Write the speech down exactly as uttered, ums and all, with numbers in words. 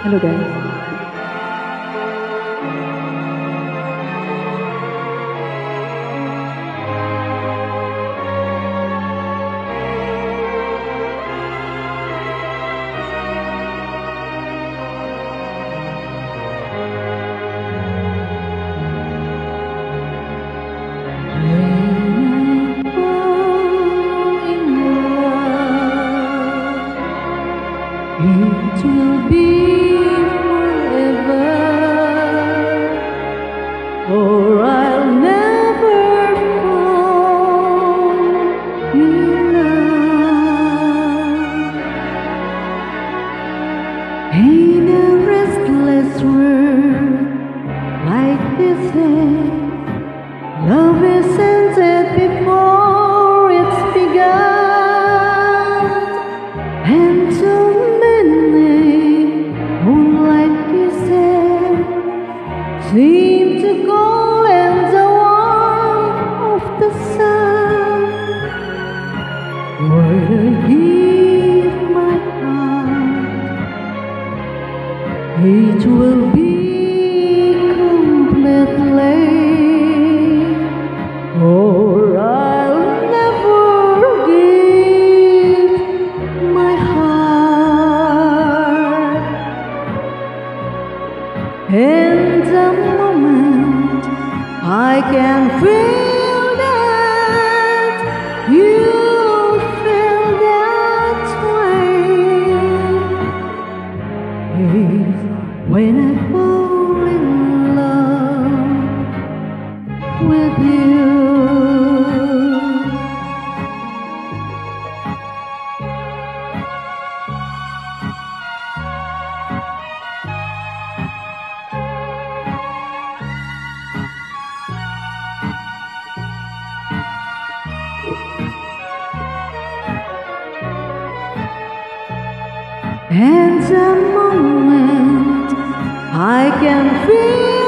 Halo guys. It will be forever, or I'll never fall in love. In a restless world like this, love is ended before it's begun, and so seem to go in the warmth of the sun. Would I give my heart, it will be completely, or I'll never give my heart. In the moment I can feel that you feel that way. It's when I fall in love with you. And the moment I can feel